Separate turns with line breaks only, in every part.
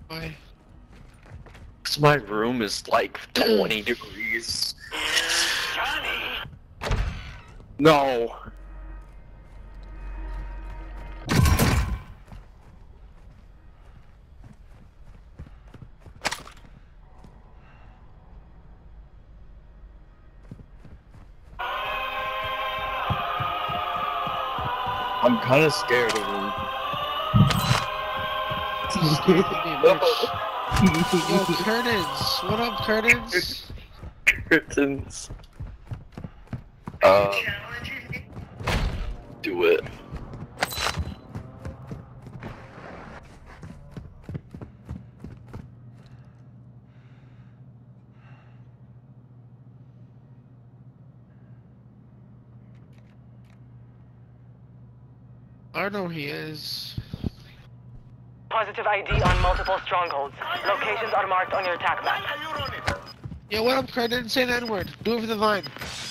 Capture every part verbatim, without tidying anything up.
Why?
Cause my room is like twenty degrees.
Johnny!
No. I'm kind of scared of him.
Yo, curtains! What up, curtains?
Curtains. Um, do it.
I know he is.
Positive I D on multiple strongholds. Locations are marked on your attack map.
Yo, what up, curtains? Say the N-word. Do it for the vine.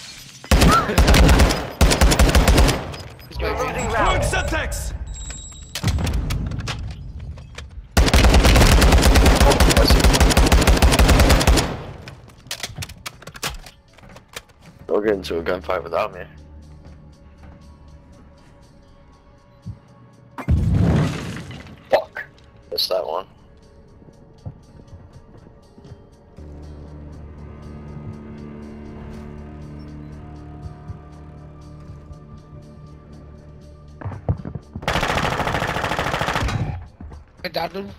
You're losing round.
Subtext!
Don't get into a gunfight without me. Fuck. Missed that one.
I downed him.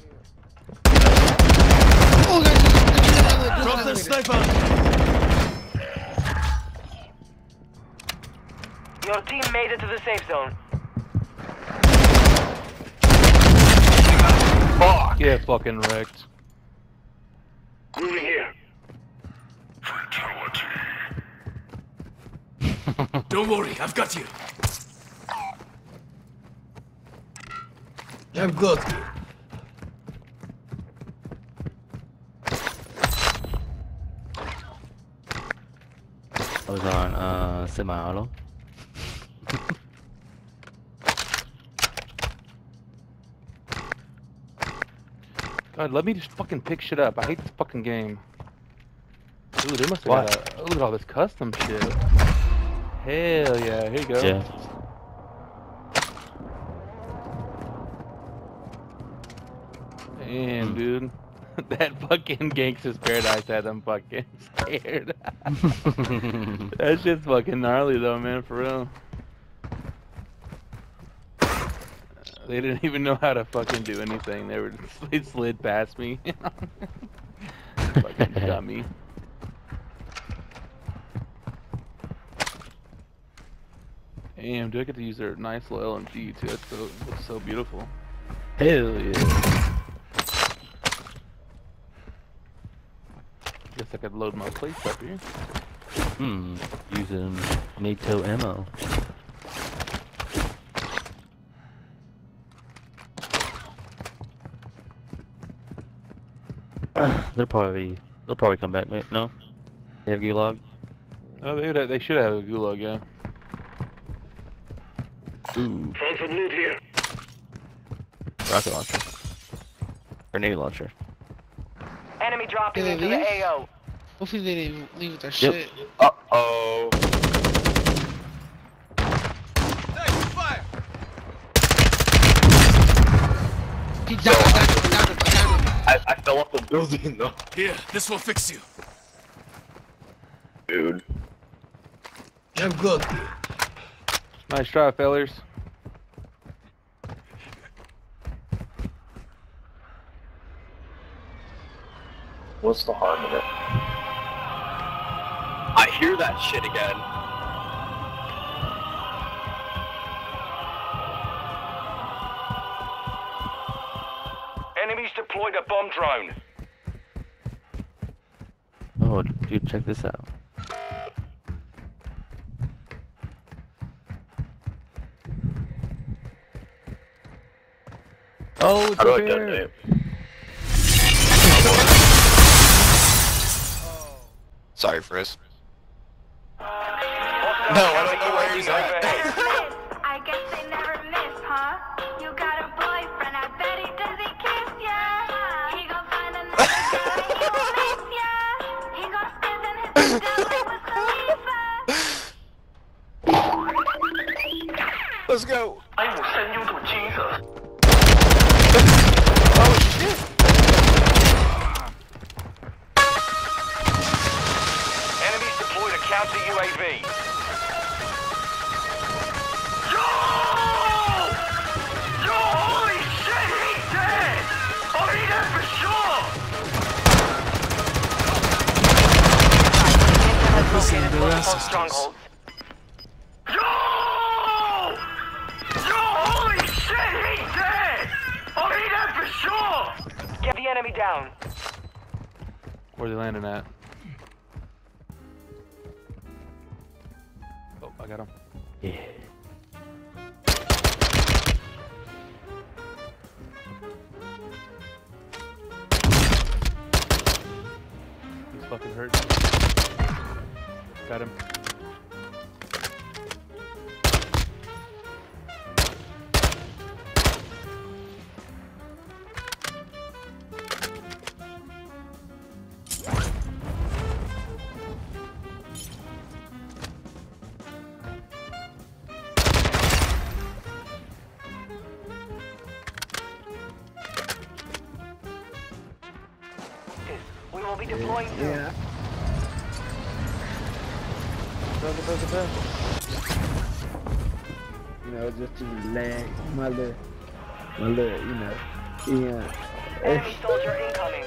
Oh, guys!
Drop the sniper!
Your team made it to the safe zone.
Fuck!
Get fucking wrecked.
Moving here.
Don't worry, I've got you. I've got you.
I was on uh, semi-auto.
God, let me just fucking pick shit up. I hate this fucking game. Ooh, they must have
What?
got a, look at all this custom shit. Hell yeah, here you go.
Yeah.
Damn, dude. That fucking Gangsta's Paradise had them fucking scared. That shit's fucking gnarly though, man, for real. They didn't even know how to fucking do anything. They were just, they slid past me. Fucking dummy. Damn, do I get to use their nice little L M G too? It's so, it looks so beautiful.
Hell yeah.
Guess I could load my plates up here.
Hmm. Using NATO ammo. They'll probably they'll probably come back, mate. No? They have gulag?
Oh, they, would, they should have a gulag, yeah.
Ooh.
Found some loot here.
Rocket launcher. Grenade launcher.
Enemy dropping
Did
into
they
the
leave?
A O.
Hopefully they didn't leave with their
Yep.
shit.
Uh-oh.
Fire!
He down, down, down, down, down.
I, I fell off the building though.
Here, this will fix you.
Dude.
I've got you.
Nice try, fellas.
What's the harm in it? I hear that shit again.
Enemies deployed a bomb drone.
Oh, dude, check this out.
Oh, it's
How do I
up here.
detonate? Sorry, Frizz. No, I don't know where he's at.
I guess they never miss, huh? You got a boyfriend, I bet he doesn't kiss ya.
go.
I will send you to Jesus.
Oh shit.
Enemies deployed a counter U A V. Yo! Yo, holy shit, he's dead! Oh, he's dead for sure!
Listen, the rest strongholds.
Yo! Yo, holy shit, he's dead! Oh, he's dead for sure!
Get the enemy down.
Where they landing at? Oh, I got him.
Yeah.
He's fucking hurt. Got him.
We will be deploying soon.
Yeah. You know, just to relax, my little, my little, you know, yeah.
Enemy soldier incoming.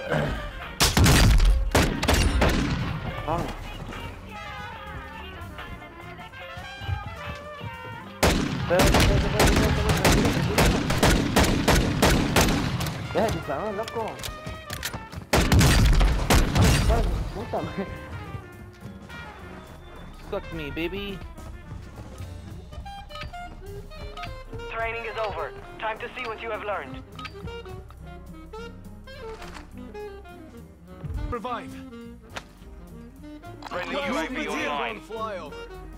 Oh. Ya, dispararon, loco. Puta madre.
Suck me, baby.
Training is over. Time to see what you have learned.
Revive.
Friendly U A V online.
Fly over.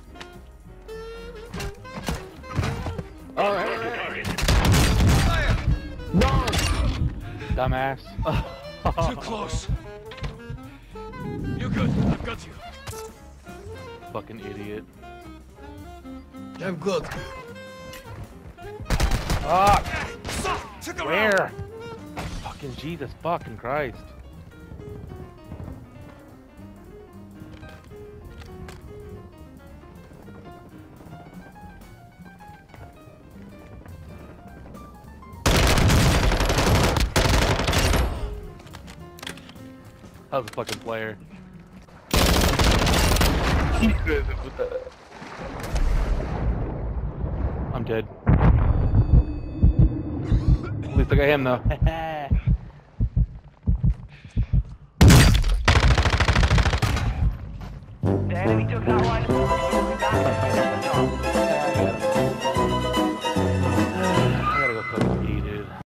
Alright, alright. No!
Dumbass.
Too close. You're good. I've got you.
Fucking idiot.
I'm good.
Ah!
Took him out.
Where? Fucking Jesus fucking Christ. That was a fucking player. I'm dead. At least I got him though.
The enemy took that one.